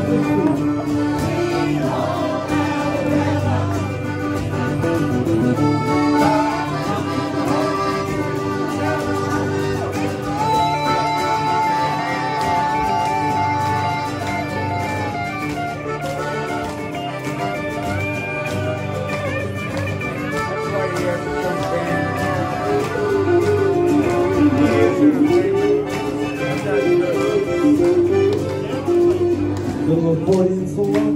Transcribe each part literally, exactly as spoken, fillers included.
Little accordion solo.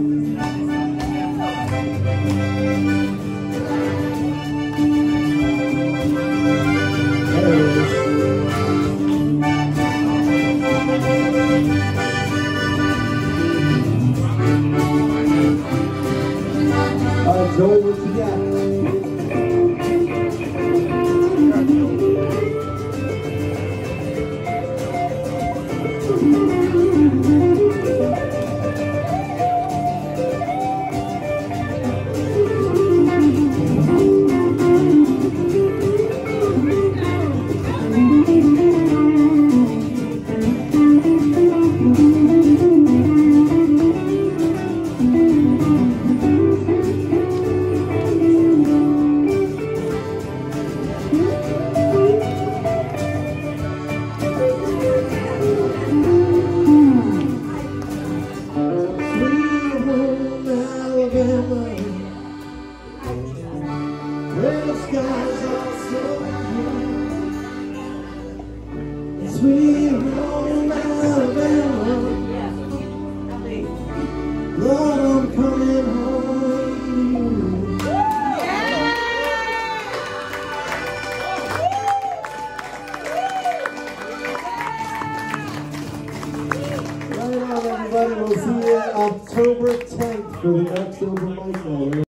There it is. Uh, Joel, what you got? Where the skies are so blue, sweet home Alabama, Lord, I'm coming home to you. Right on, everybody. We'll see you October tenth for the next open mic night.